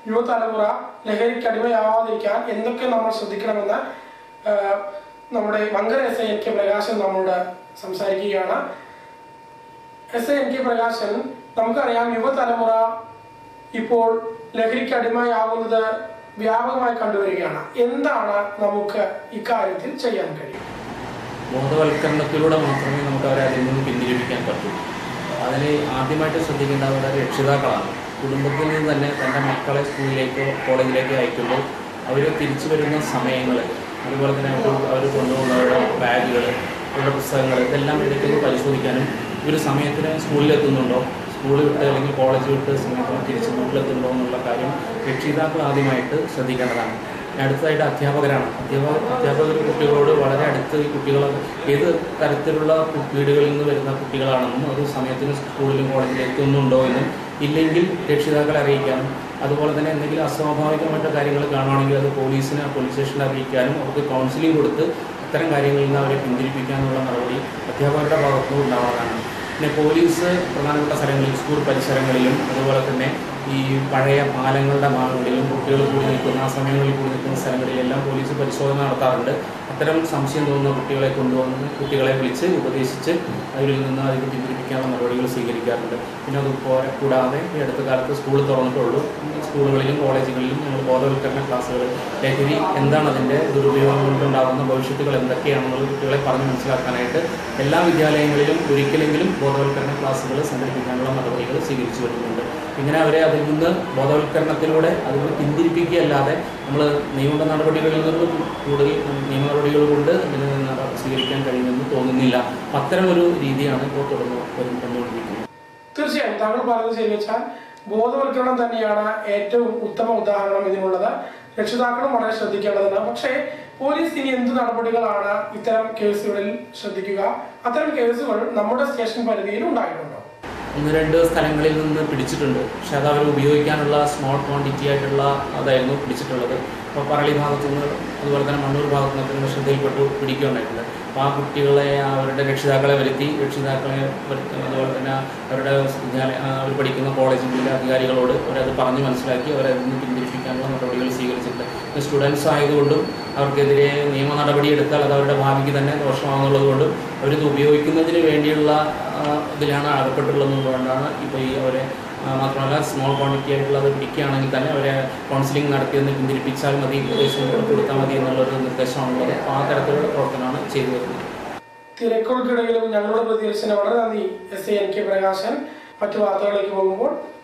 യുവതലമുറ ലഹരിക്ക് അടിമയാവാതിരിക്കാൻ എന്തൊക്കെ നമ്മൾ ശ്രദ്ധിക്കണമെന്ന് നമ്മുടെ Mankara S I N K Prakashan നമ്മളോട് സംസാരിക്കുകയാണ്. S I N K Prakashan, നമുക്കറിയാം യുവതലമുറ ഇപ്പോൾ ലഹരിക്ക് അടിമയാകുന്നത് വ്യാപകമായി കണ്ടുവരികയാണ്. എന്താണ് നമുക്ക് ഇക്കാര്യത്തിൽ ചെയ്യാൻ കഴിയും? ബോധവൽക്കരണത്തിലൂടെ മാത്രമേ നമുക്ക് അവരെ അതിൽ നിന്ന് പിന്തിരിപ്പിക്കാൻ പറ്റൂ. അതിന് ആദ്യമായിട്ട് ശ്രദ്ധിക്കേണ്ട അവരുടെ രക്ഷിതാക്കളാണ്. കുടുംബത്തിൽ നിന്ന് തന്നെ തൻ്റെ മക്കളെ സ്കൂളിലേക്കോ കോളേജിലേക്കോ അയക്കുമ്പോൾ അവർ തിരിച്ചു വരുന്ന സമയങ്ങൾ, അതുപോലെ തന്നെ അവർ കൊണ്ടുപോകുന്നവരുടെ ബാഗുകൾ, അവരുടെ പുസ്തകങ്ങൾ, ഇതെല്ലാം എടുക്കുന്നത് പരിശോധിക്കാനും ഇവർ സമയത്തിന് സ്കൂളിലെത്തുന്നുണ്ടോ, സ്കൂൾ വിട്ട് അല്ലെങ്കിൽ കോളേജ് വിട്ട് സമയത്തിന് തിരിച്ച് വീട്ടിലെത്തുന്നുണ്ടോ എന്നുള്ള കാര്യം രക്ഷിതാക്കൾ ആദ്യമായിട്ട് ശ്രദ്ധിക്കേണ്ടതാണ്. അടുത്തതായിട്ട് അധ്യാപകരാണ്. അധ്യാപകർ കുട്ടികളോട് വളരെ അടുത്ത് ഈ കുട്ടികൾ ഏത് തരത്തിലുള്ള വീടുകളിൽ നിന്ന് വരുന്ന കുട്ടികളാണെന്നും അത് സമയത്തിന് സ്കൂളിലും കോളേജിലും എത്തുന്നുണ്ടോ എന്നും ഇല്ലെങ്കിൽ രക്ഷിതാക്കളെ അറിയിക്കാനും, അതുപോലെ തന്നെ എന്തെങ്കിലും അസ്വാഭാവികമായിട്ട് കാര്യങ്ങൾ കാണുകയാണെങ്കിൽ അത് പോലീസ് സ്റ്റേഷനിൽ അറിയിക്കാനും അവർക്ക് കൗൺസിലിംഗ് കൊടുത്ത് അത്തരം കാര്യങ്ങളിൽ നിന്ന് അവരെ പിന്തിരിപ്പിക്കാനുള്ള നടപടി അധ്യാപകരുടെ ഭാഗത്തുനിന്ന് ഉണ്ടാവുന്നതാണ്. പിന്നെ പോലീസ് പ്രധാനപ്പെട്ട സ്ഥലങ്ങളിൽ, സ്കൂൾ പരിസരങ്ങളിലും അതുപോലെ തന്നെ ഈ പഴയ പാലങ്ങളുടെ ഭാഗങ്ങളിലും കുട്ടികൾ കൂടി നിൽക്കുന്ന ആ സമയങ്ങളിൽ കൂടി നിൽക്കുന്ന സ്ഥലങ്ങളിലെല്ലാം പോലീസ് പരിശോധന നടത്താറുണ്ട്. അത്തരം സംശയം തോന്നുന്ന കുട്ടികളെ കൊണ്ടുവന്ന് കുട്ടികളെ വിളിച്ച് ഉപദേശിച്ച് അവരിൽ നിന്ന് അതിന് പിന്തിരിപ്പിക്കാനുള്ള നടപടികൾ സ്വീകരിക്കാറുണ്ട്. പിന്നെ അത് കൂടാതെ ഈ അടുത്ത കാലത്ത് സ്കൂൾ തുറന്നിട്ടുള്ളൂ. സ്കൂളുകളിലും കോളേജുകളിലും ഞങ്ങൾ ബോധവൽക്കരണ ക്ലാസ്സുകൾ, ലഹരി എന്താണ്, അതിൻ്റെ ദുരുപയോഗം കൊണ്ടുണ്ടാകുന്ന ഭവിഷ്യത്തുകൾ എന്തൊക്കെയാണെന്നുള്ള കുട്ടികളെ പറഞ്ഞ് മനസ്സിലാക്കാനായിട്ട് എല്ലാ വിദ്യാലയങ്ങളിലും ഒരിക്കലെങ്കിലും ബോധവൽക്കരണ ക്ലാസ്സുകൾ സംഘടിപ്പിക്കാനുള്ള നടപടികൾ സ്വീകരിച്ചു വരുന്നുണ്ട്. ഇങ്ങനെ അവരെ അതിൽ നിന്ന് ബോധവൽക്കരണത്തിലൂടെ അതിൽ നിന്ന് പിന്തിരിപ്പിക്കുകയല്ലാതെ നമ്മൾ നിയമ നടപടികളിൽ നിന്ന് കൂടുതൽ നിയമ നടപടികൾ കൊണ്ട് ഇതിന് സ്വീകരിക്കാൻ കഴിയുമെന്ന് തോന്നുന്നില്ല. അത്തരം ഒരു രീതിയാണ് ഇപ്പോൾ തുടർന്നുകൊണ്ടിരിക്കുന്നത്. തീർച്ചയായും താങ്കൾ പറഞ്ഞത് ശരി വെച്ചാൽ ബോധവൽക്കരണം തന്നെയാണ് ഏറ്റവും ഉത്തമ ഉദാഹരണം ഇതിനുള്ളത്. രക്ഷിതാക്കളും വളരെ ശ്രദ്ധിക്കേണ്ടതുണ്ട്. പക്ഷേ പോലീസ് ഇനി എന്ത് നടപടികളാണ് ഇത്തരം കേസുകളിൽ ശ്രദ്ധിക്കുക? അത്തരം കേസുകൾ നമ്മുടെ സ്റ്റേഷൻ പരിധിയിൽ ഉണ്ടായിട്ടുണ്ടോ? 1-2 സ്ഥലങ്ങളിൽ നിന്ന് പിടിച്ചിട്ടുണ്ട്. പക്ഷെ അത് അവർ ഉപയോഗിക്കാനുള്ള സ്മോൾ ക്വാണ്ടിറ്റി ആയിട്ടുള്ള അതായിരുന്നു പിടിച്ചിട്ടുള്ളത്. അപ്പോൾ പറളി ഭാഗത്തുനിന്ന് അതുപോലെ തന്നെ മണ്ണൂർ ഭാഗത്തുനിന്നൊക്കെ ശ്രദ്ധയിൽപ്പെട്ടു പിടിക്കുകയുണ്ടായിട്ടുണ്ട്. അപ്പോൾ ആ കുട്ടികളെ അവരുടെ രക്ഷിതാക്കളെ വരുത്തി, രക്ഷിതാക്കളെ അതുപോലെ തന്നെ അവരുടെ അവർ പഠിക്കുന്ന കോളേജുകളിലെ അധികാരികളോട് അവരത് പറഞ്ഞ് മനസ്സിലാക്കി അവരതിൽ നിന്ന് പിന്തിരിപ്പിക്കാനുള്ള നടപടികൾ സ്വീകരിച്ചിട്ടുണ്ട്. സ്റ്റുഡൻസ് ആയതുകൊണ്ടും അവർക്കെതിരെ നിയമ നടപടി എടുത്താൽ അത് അവരുടെ ഭാവിക്ക് തന്നെ ദോഷമാകുന്നുള്ളത് കൊണ്ടും അവരിത് ഉപയോഗിക്കുന്നതിന് വേണ്ടിയുള്ള ഇതിലാണ് അകപ്പെട്ടുള്ളതെന്നുള്ളതുകൊണ്ടാണ് ഇപ്പോൾ ഈ അവരെ മാത്രമല്ല സ്മോൾ ക്വാണ്ടിറ്റി ആയിട്ടുള്ളത് പിടിക്കുകയാണെങ്കിൽ തന്നെ അവരെ കൗൺസിലിംഗ് നടത്തിയെന്ന് പിന്തിരിപ്പിച്ചാൽ മതി, ഉപദേശം കൊടുത്താൽ മതി എന്നുള്ളൊരു നിർദ്ദേശമാണുള്ളത്. അപ്പോൾ ആ തരത്തിലുള്ള പ്രവർത്തനമാണ് ചെയ്തു വരുന്നത്. തിരക്കുകൾക്കിടയിലും ഞങ്ങളുടെ പ്രതികരിച്ചതിന് വളരെ നന്ദി S I N K Prakashan. മറ്റു വാർത്തകളിലേക്ക് പോകുമ്പോൾ